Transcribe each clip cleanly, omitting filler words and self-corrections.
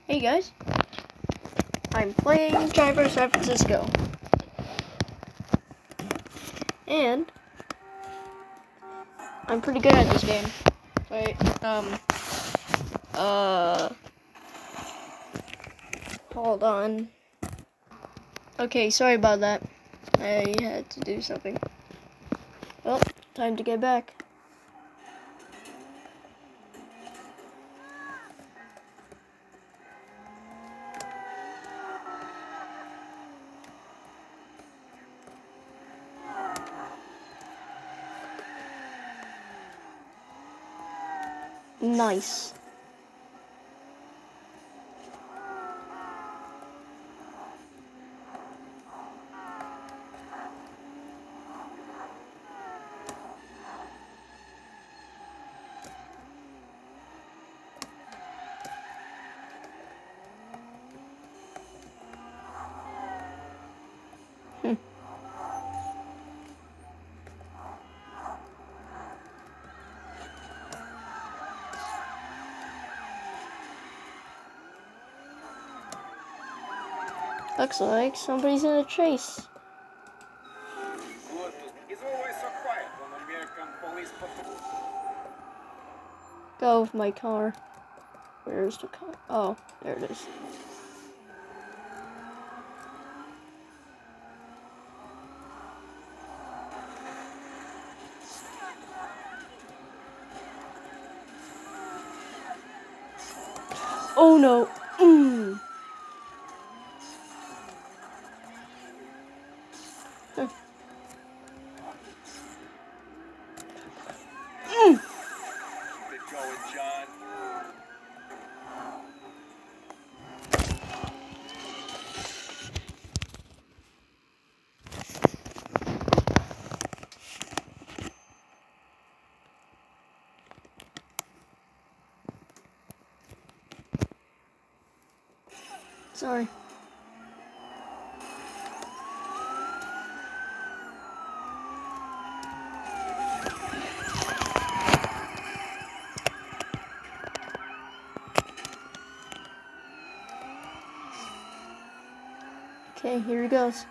Hey guys, I'm playing Driver San Francisco, and I'm pretty good at this game. Wait, hold on. Okay, sorry about that. I had to do something. Well, time to get back. Nice. Looks like somebody's in a chase. Go with my car. Where's the car? Oh, there it is. Oh no. Sorry. Okay, here he goes.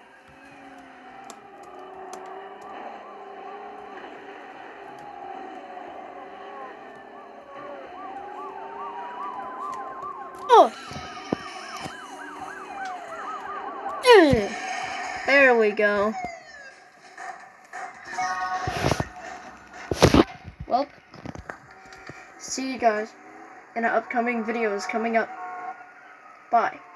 Oh! There we go. Well, see you guys in an upcoming videos coming up. Bye.